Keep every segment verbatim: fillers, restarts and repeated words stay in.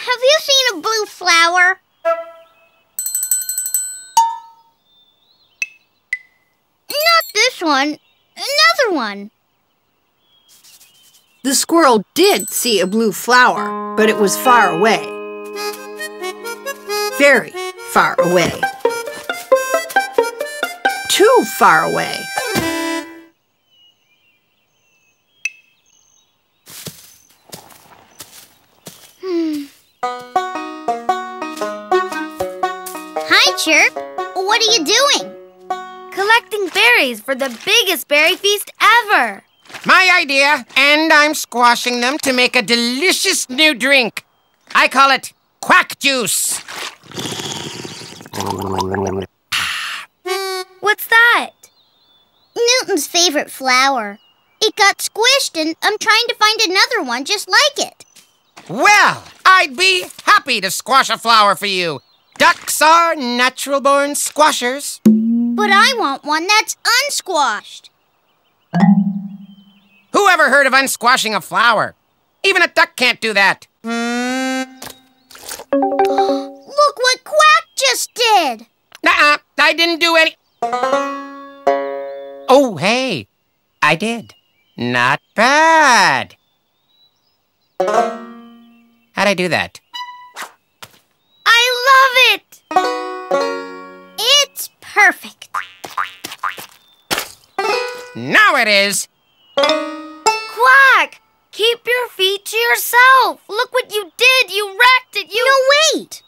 have you seen a blue flower? Not this one. Another one. The squirrel did see a blue flower, but it was far away. Very far away. Too far away. Hmm. Hi, Chirp. What are you doing? Collecting berries for the biggest berry feast ever. My idea, and I'm squashing them to make a delicious new drink. I call it quack juice. What's that? Newton's favorite flower. It got squished and I'm trying to find another one just like it. Well, I'd be happy to squash a flower for you. Ducks are natural-born squashers. But I want one that's unsquashed. Who ever heard of unsquashing a flower? Even a duck can't do that. Look what Quack just did. Nuh-uh, I didn't do any... Oh, hey, I did. Not bad. How'd I do that? I love it! It's perfect. Now it is. Quack! Keep your feet to yourself. Look what you did. You wrecked it. You... No, wait.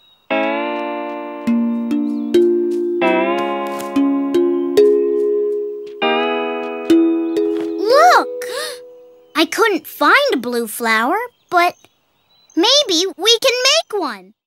Look. I couldn't find a blue flower, but maybe we can make one.